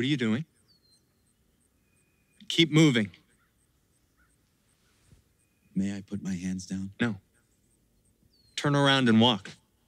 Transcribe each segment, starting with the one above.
What are you doing? Keep moving. May I put my hands down? No. Turn around and walk.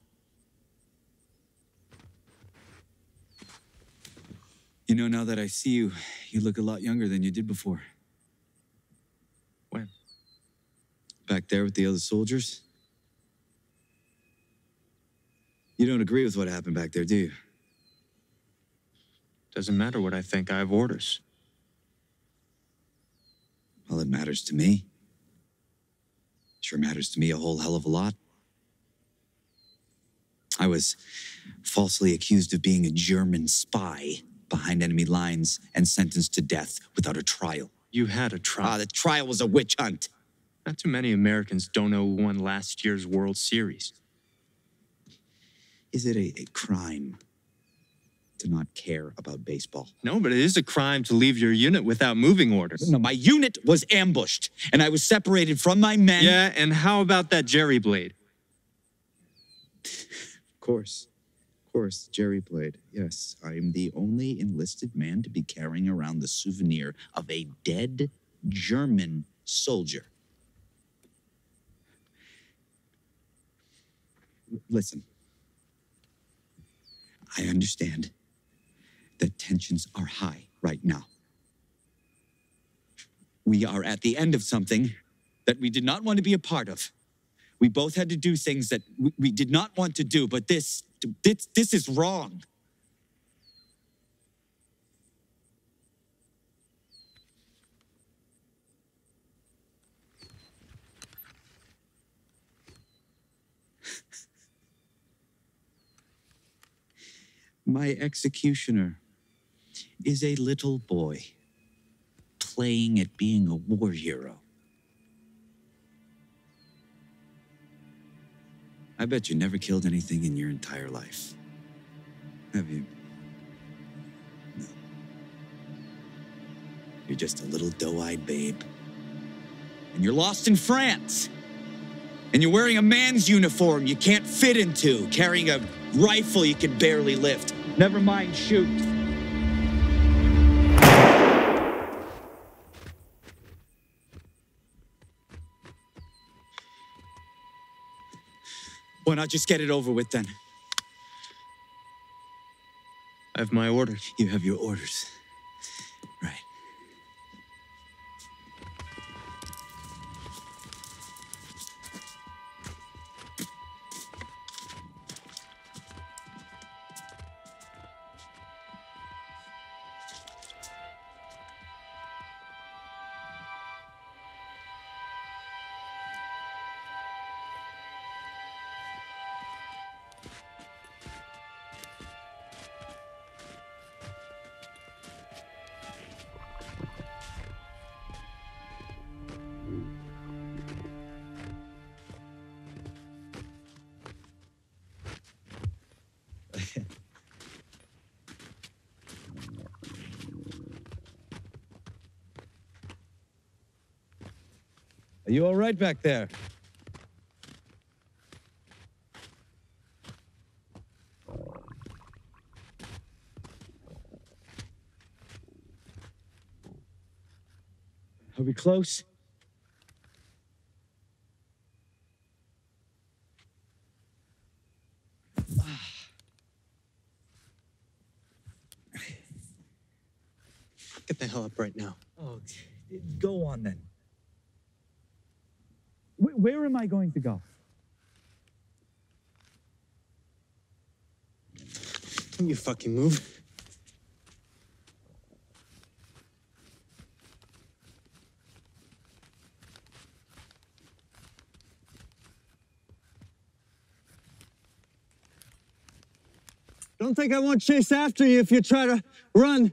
You know, now that I see you, you look a lot younger than you did before. When? Back there with the other soldiers? You don't agree with what happened back there, do you? Doesn't matter what I think. I have orders. Well, it matters to me. Sure matters to me a whole hell of a lot. I was falsely accused of being a German spy behind enemy lines and sentenced to death without a trial. You had a trial. The trial was a witch hunt. Not too many Americans don't know who won last year's World Series. Is it a crime to not care about baseball? No, but it is a crime to leave your unit without moving orders. No, my unit was ambushed, and I was separated from my men. Yeah, and how about that jerry blade? Of course, Jerry blade. Yes, I am the only enlisted man to be carrying around the souvenir of a dead German soldier. Listen, I understand that tensions are high right now. We are at the end of something that we did not want to be a part of. We both had to do things that we did not want to do, but this is wrong. My executioner is a little boy playing at being a war hero. I bet you never killed anything in your entire life. Have you? No. You're just a little doe-eyed babe. And you're lost in France. And you're wearing a man's uniform you can't fit into, carrying a rifle you can barely lift. Never mind shoot. Why not just get it over with then? I have my orders. You have your orders. Right. Are you all right back there? Are we close? Get the hell up right now. Oh, go on then. Where am I going to go? Don't you fucking move. Don't think I won't chase after you if you try to run.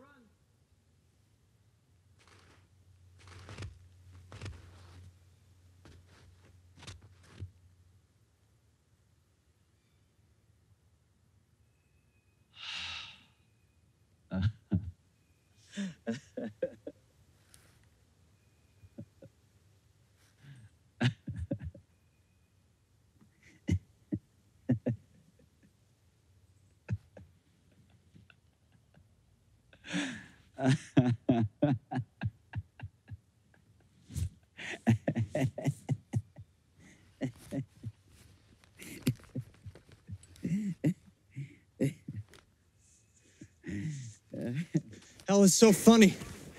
That was so funny.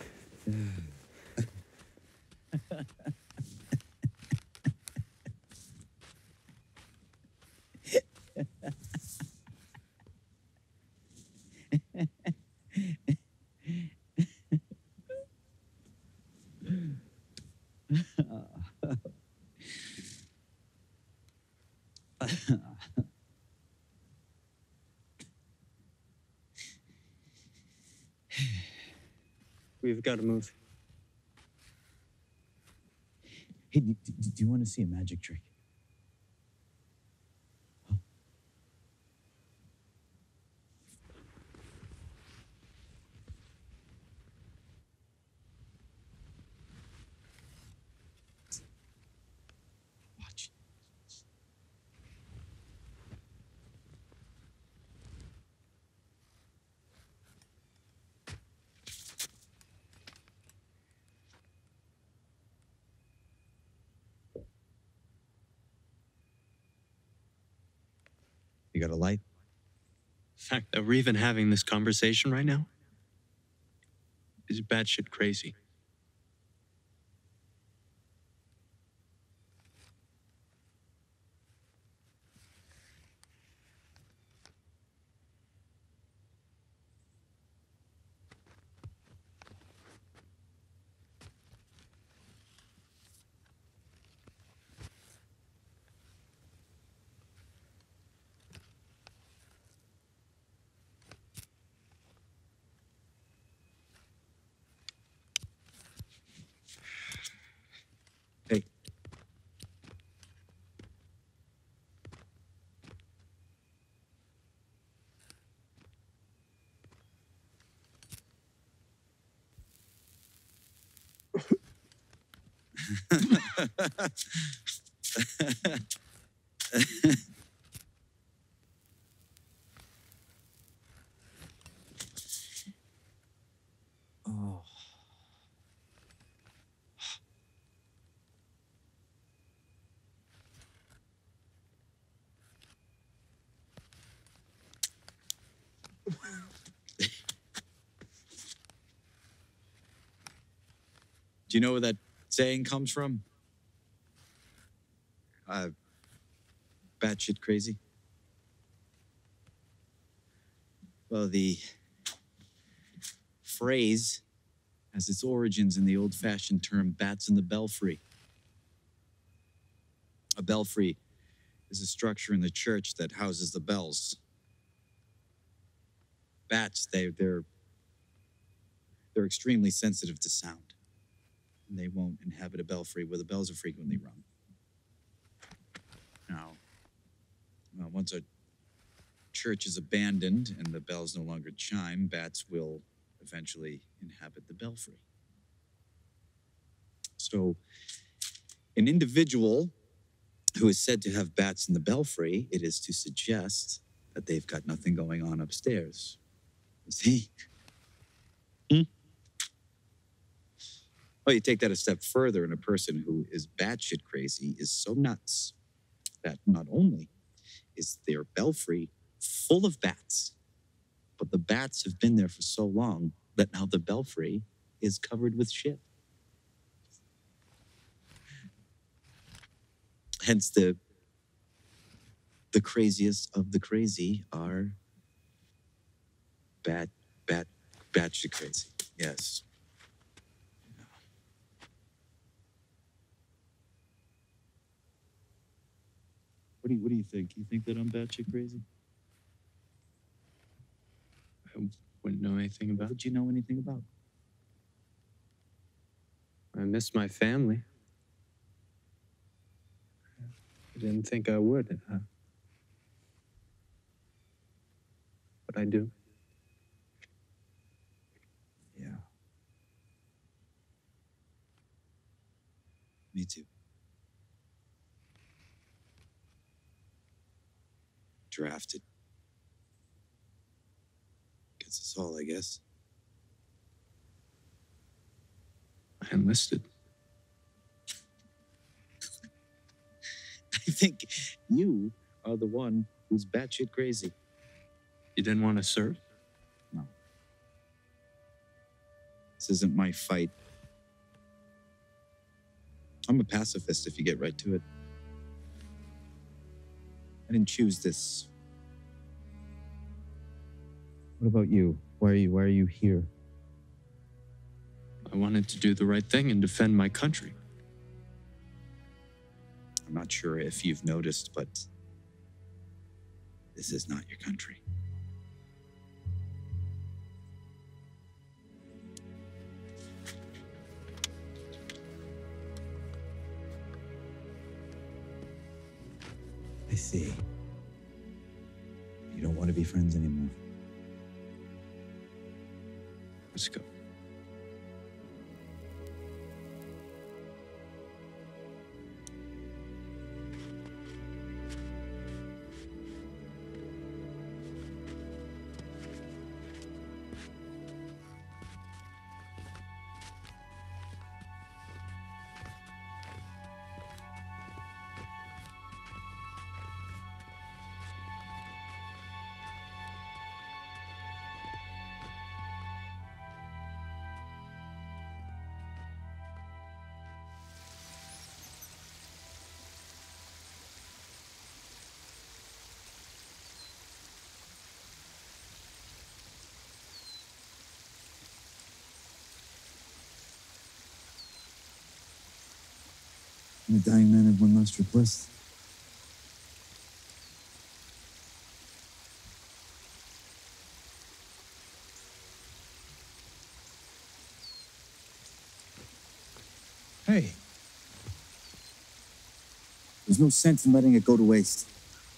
We've got to move. Hey, do you want to see a magic trick? Watch. You got a light? The fact that we're even having this conversation right now is batshit crazy. Hey. Oh. Do you know where that saying comes from? Batshit crazy? Well, the phrase has its origins in the old-fashioned term bats in the belfry. A belfry is a structure in the church that houses the bells. Bats, they're extremely sensitive to sound. And they won't inhabit a belfry where the bells are frequently rung. Now, once a church is abandoned and the bells no longer chime, bats will eventually inhabit the belfry. So, an individual who is said to have bats in the belfry, it is to suggest that they've got nothing going on upstairs. You see? Well, you take that a step further, and a person who is batshit crazy is so nuts that not only is their belfry full of bats, but the bats have been there for so long that now the belfry is covered with shit. Hence the craziest of the crazy are batshit crazy. Yes. What do you think? You think that I'm batshit crazy? I wouldn't know anything about What would you know anything about? I miss my family. I didn't think I would. But I do. Yeah. Me too. Drafted. Gets us all, I guess. I enlisted. I think you are the one who's batshit crazy. You didn't want to serve? No. This isn't my fight. I'm a pacifist if you get right to it. I didn't choose this. What about you? Why are you here? I wanted to do the right thing and defend my country. I'm not sure if you've noticed, but this is not your country. I see. You don't want to be friends anymore. Let's go. I'm a dying man had one last request. Hey. There's no sense in letting it go to waste.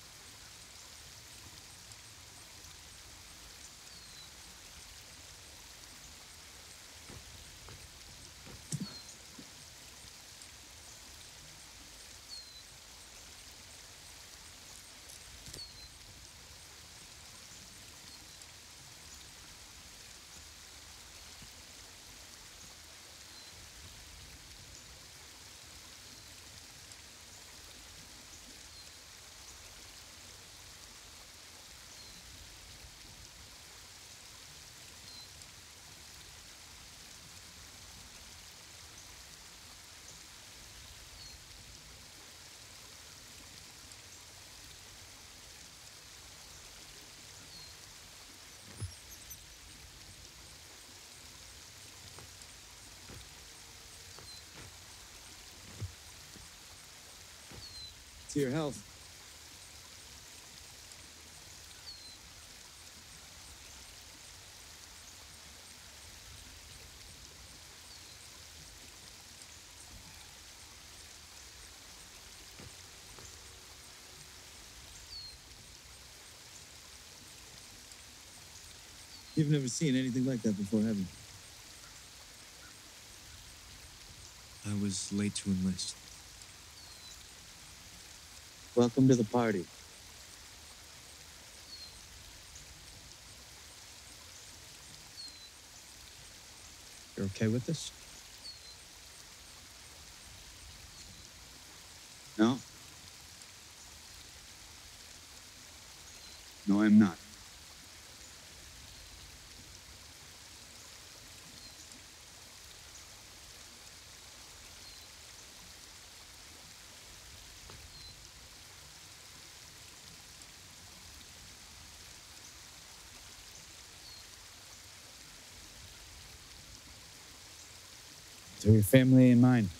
To your health. You've never seen anything like that before, have you? I was late to enlist. Welcome to the party. You're okay with this? No? No, I'm not. To your family and mine.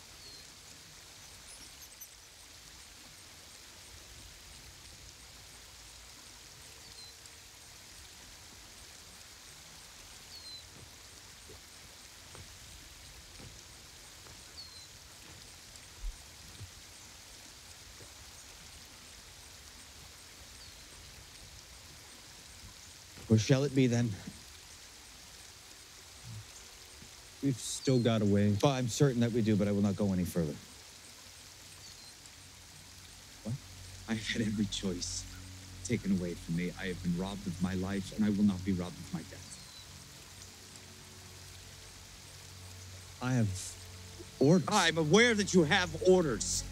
Where shall it be then? We've still got a way. Well, I'm certain that we do, but I will not go any further. What? I've had every choice taken away from me. I have been robbed of my life, and I will not be robbed of my death. I have orders. I'm aware that you have orders.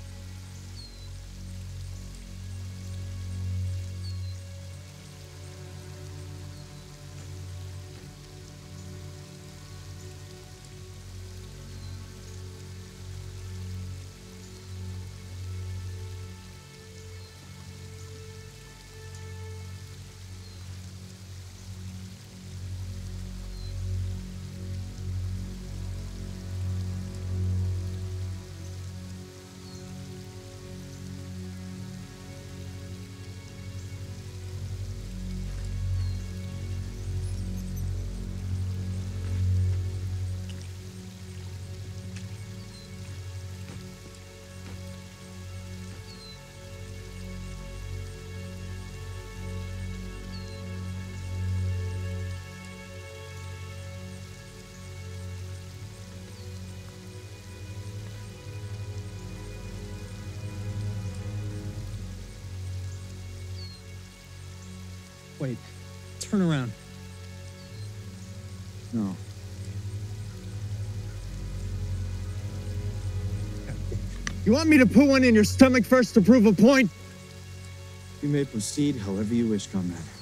Wait, turn around. No. You want me to put one in your stomach first to prove a point? You may proceed however you wish, comrade.